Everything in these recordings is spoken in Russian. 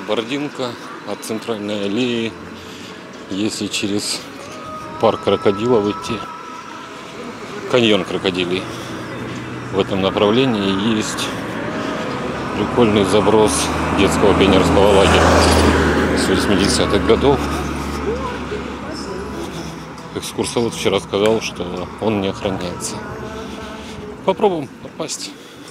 Кабардинка от центральной аллеи. Если через парк крокодилов идти, каньон крокодилей, в этом направлении есть прикольный заброс детского пионерского лагеря с 80-х годов. Экскурсовод вчера сказал, что он не охраняется. Попробуем попасть.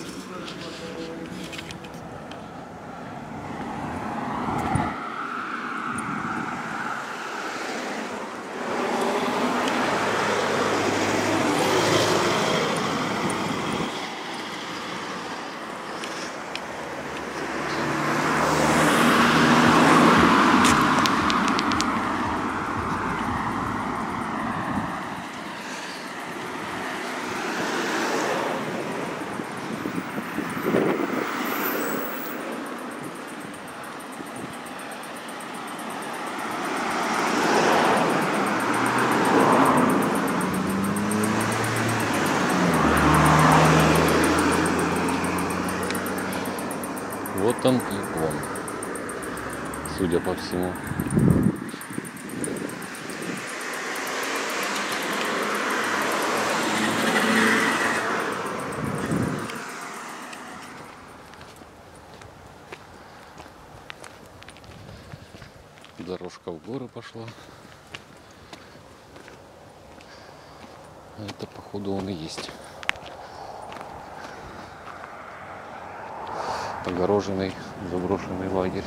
Вот он и он, судя по всему. Дорожка в горы пошла. Это, походу, он и есть. Огороженный, заброшенный лагерь.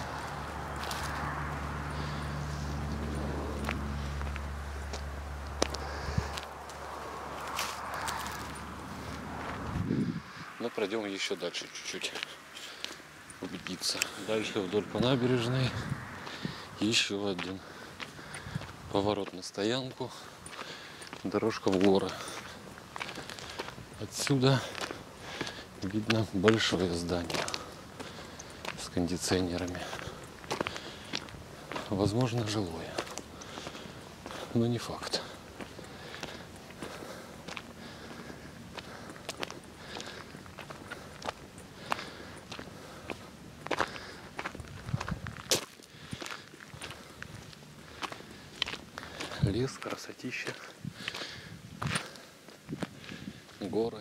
Но пройдем еще дальше чуть-чуть, убедиться. Дальше вдоль по набережной еще один поворот на стоянку, дорожка в горы. Отсюда видно большое здание с кондиционерами. Возможно, жилое, но не факт. Лес, красотища, горы.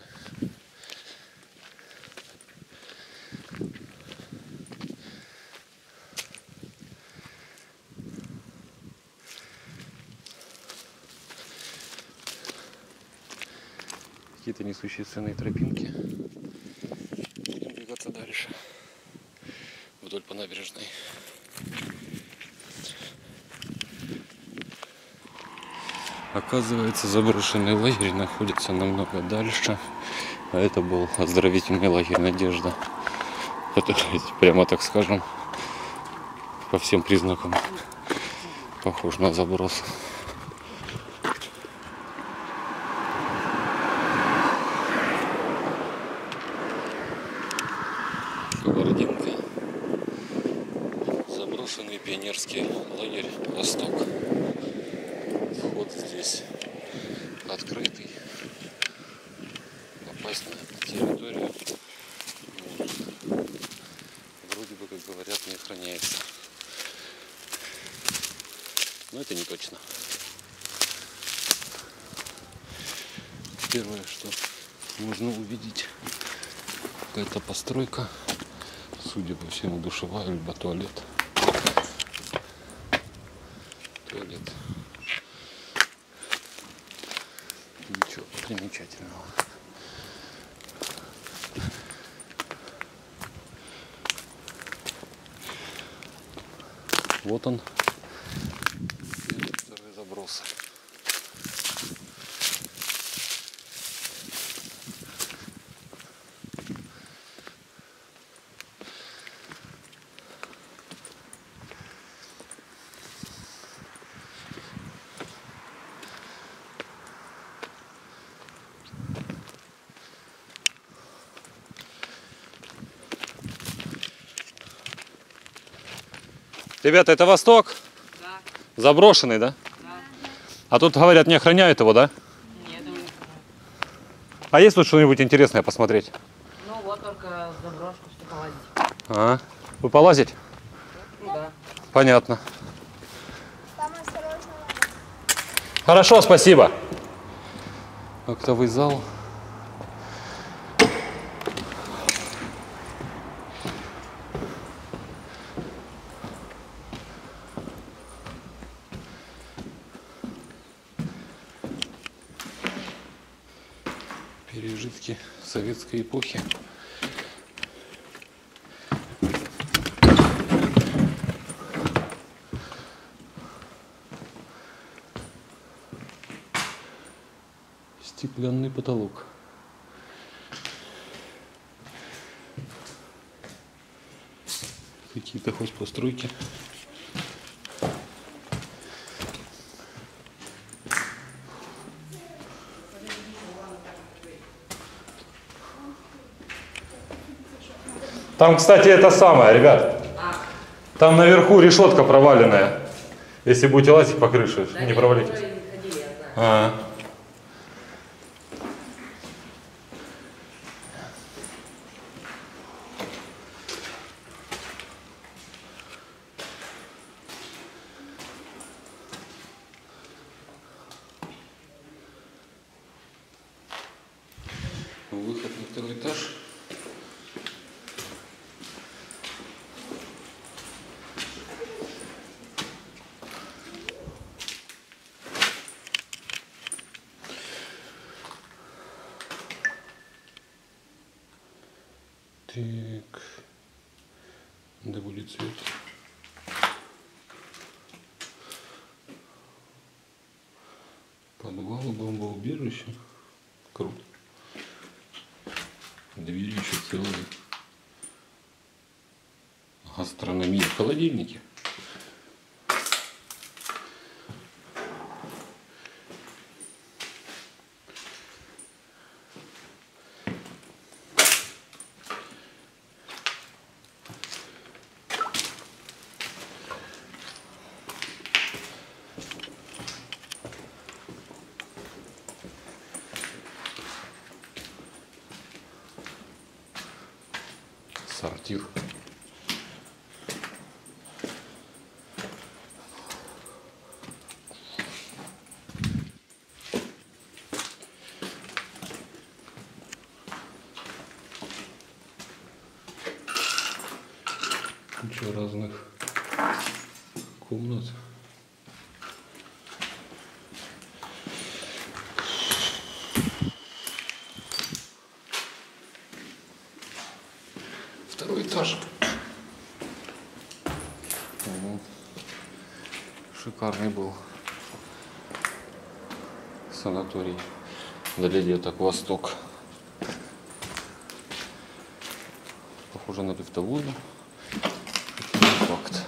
Какие-то несущественные тропинки. Будем двигаться дальше вдоль по набережной. Оказывается, заброшенный лагерь находится намного дальше. А это был оздоровительный лагерь «Надежда». Это, прямо так скажем, по всем признакам похож на заброс. Кабардинка. Заброшенный пионерский лагерь «Восток». Вход здесь открытый. Попасть на территорию вроде бы, как говорят, не охраняется. Но это не точно. Первое, что можно увидеть, какая-то постройка, судя по всему, душевая либо туалет. Туалет. Ничего примечательного. Вот он. Второй заброс. Ребята, это Восток? Да. Заброшенный, да? Да. А тут, говорят, не охраняют его, да? Нет, не охраняют. А есть тут что-нибудь интересное посмотреть? Ну вот только заброшку, что полазить. Ага. Вы полазить? Понятно. Там осторожно. Хорошо, спасибо. Актовый зал. Пережитки советской эпохи. Стеклянный потолок. Какие-то хоть постройки. Там, кстати, это самое, ребят. Там наверху решетка проваленная. Если будете лазить по крыше, не провалитесь. Выход на второй этаж. Так, да будет цвет. Подвал, бомбоубежище. Круто. Двери еще целые. Гастрономия. Холодильники. Сортир. Куча разных комнат. Второй этаж. Шикарный был санаторий для деток Восток. Похоже на лифтовую. Факт.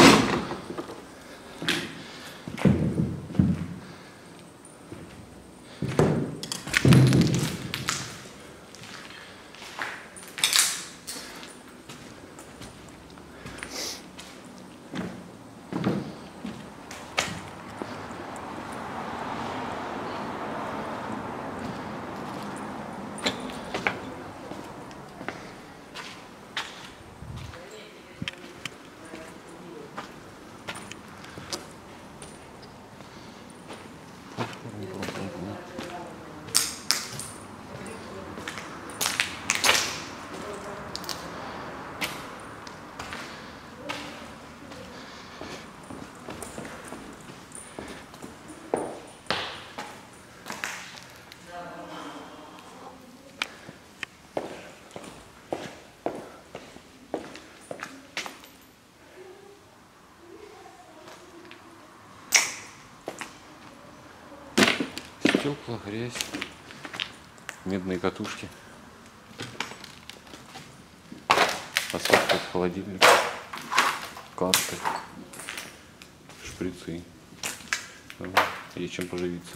Стекла, грязь, медные катушки, осадка от холодильника, карты, шприцы. Есть чем поживиться.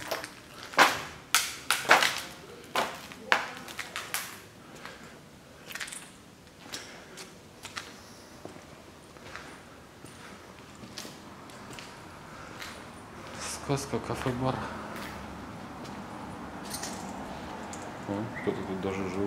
Сказка, кафе-бар. О, кто-то тут даже жил.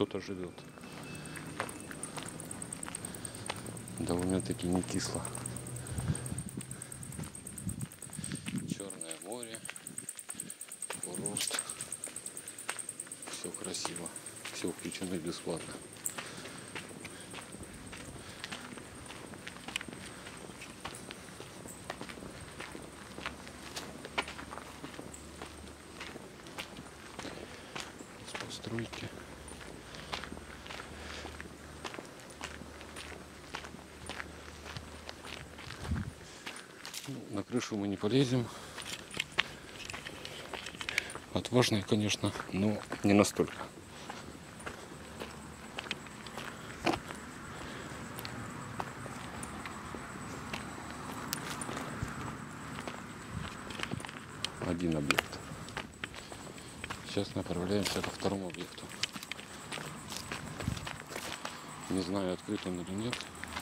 кто-то живет. Довольно-таки не кисло. Черное море, курорт. Все красиво. Все включено бесплатно. Постройки. На крышу мы не полезем. Отважные, конечно, но не настолько. Один объект. Сейчас направляемся ко второму объекту. Не знаю, открыт он или нет.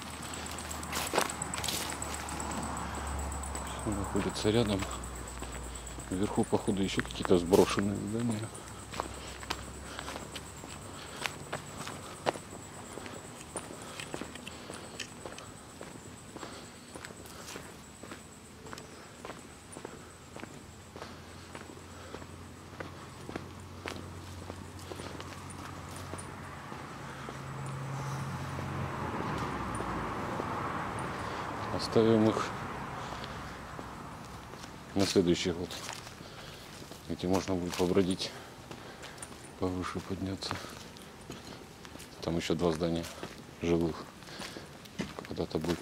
Он находится рядом. Вверху, походу, еще какие-то сброшенные здания. Оставим их на следующий год. Где можно будет побродить, повыше подняться. Там еще 2 здания жилых когда-то были.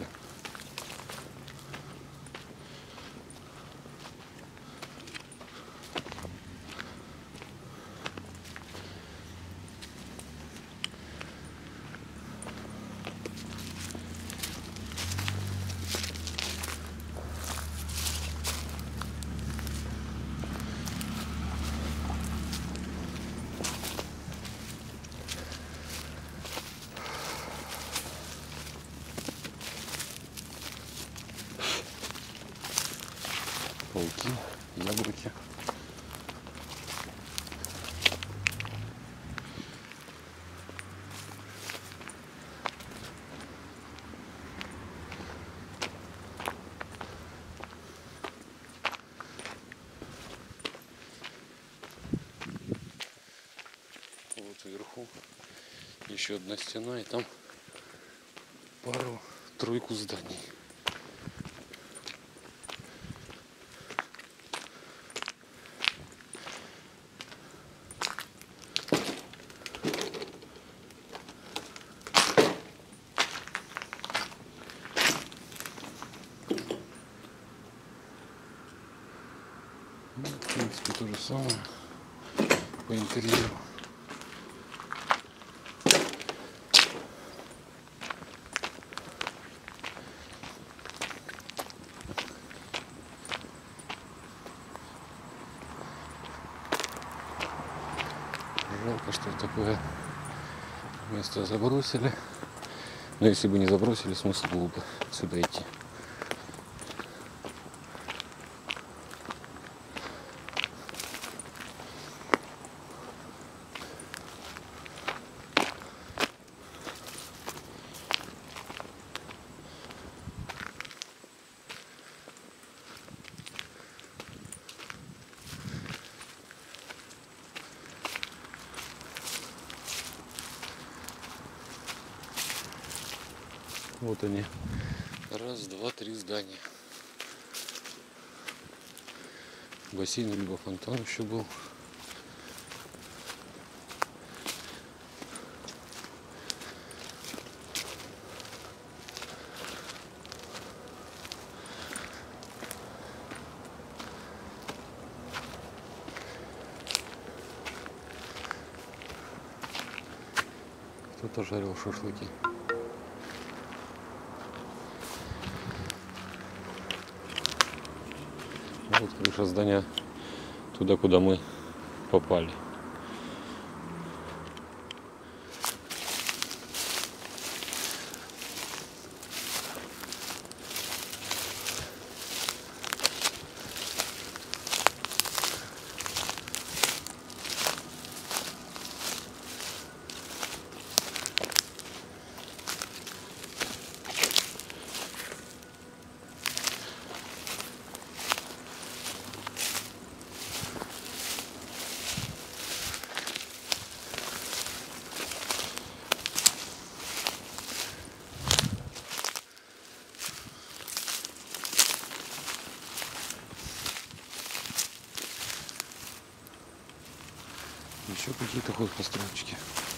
Пауки, яблоки. Вот вверху еще одна стена, и там пару-тройку зданий. В принципе, то же самое по интерьеру. Жалко, что такое место забросили. Но если бы не забросили, смысл был бы сюда идти. Вот они. 1, 2, 3 здания. Бассейн либо фонтан еще был. Кто-то жарил шашлыки. Вот крыша здания туда, куда мы попали. Еще какие-то хозпостройки.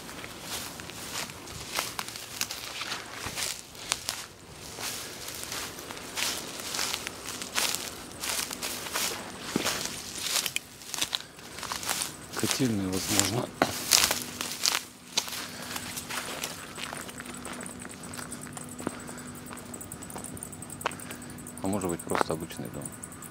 Котельные, возможно. А может быть просто обычный дом.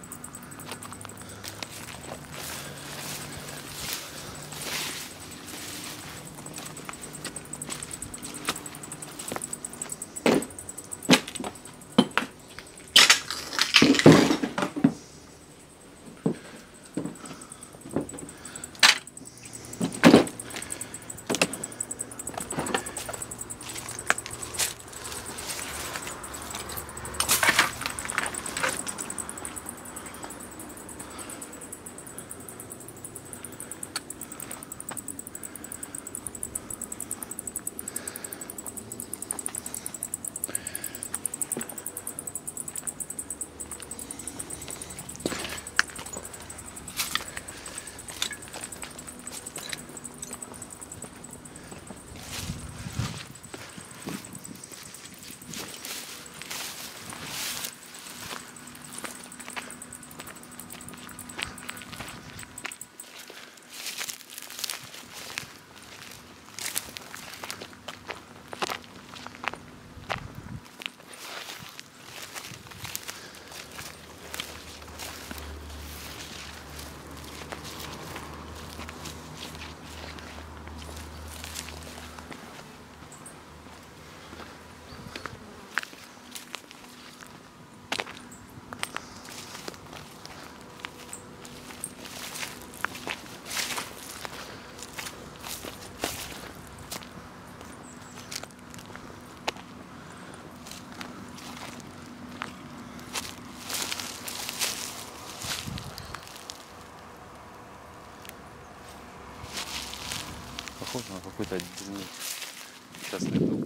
Похоже на какой-то отдельный частный дом.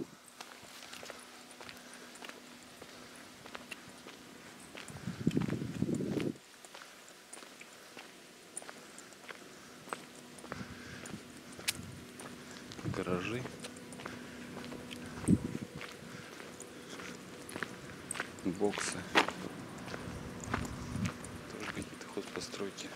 Гаражи. Боксы. Тоже какие-то хозпостройки.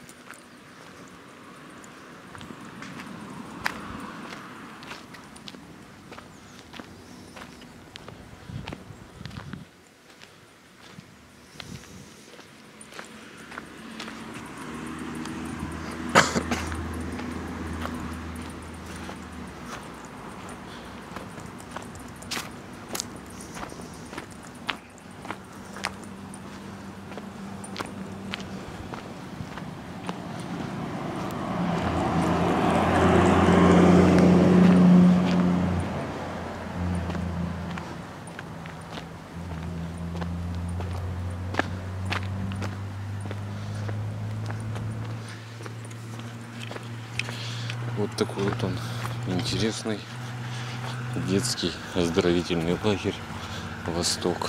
Вот такой вот он интересный детский оздоровительный лагерь «Восток».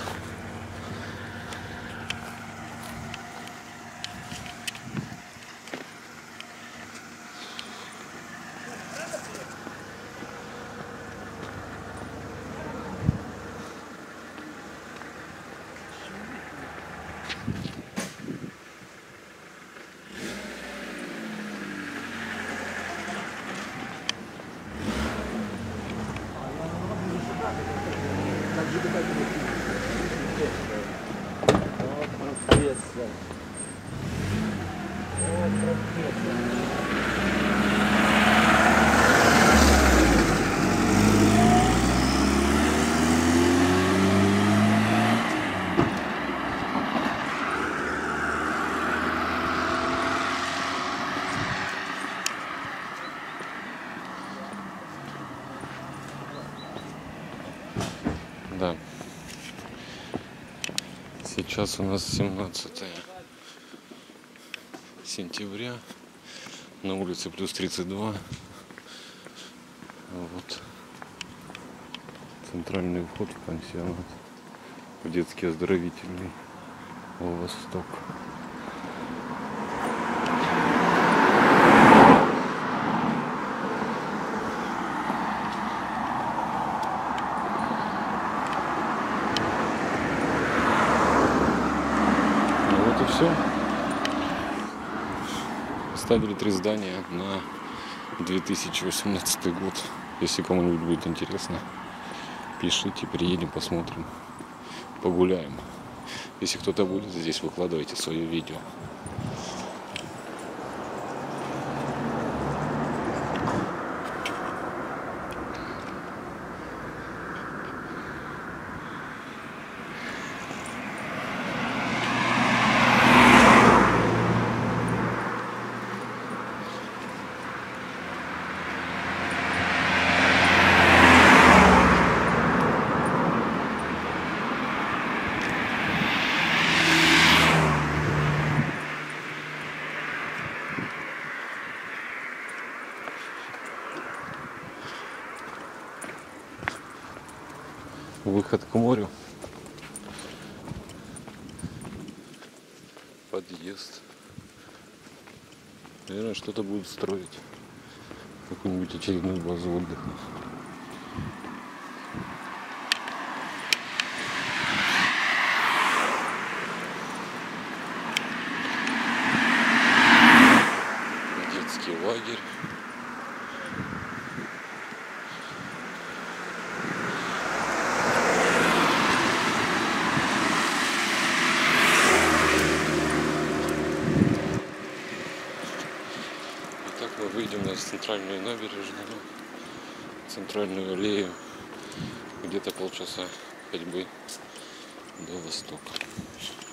Да. Сейчас у нас 17 сентября. На улице плюс 32. Вот. Центральный вход в пансионат. В детский оздоровительный «Восток». все. Ставили 3 здания на 2018 год. Если кому-нибудь будет интересно, пишите, приедем, посмотрим, погуляем. Если кто-то будет здесь, выкладывайте свое видео. Выход к морю. Подъезд. Наверное, что-то будут строить. Какую-нибудь очередную базу отдыха. Детский лагерь. Мы выйдем на центральную набережную, центральную аллею, где-то полчаса ходьбы до востока.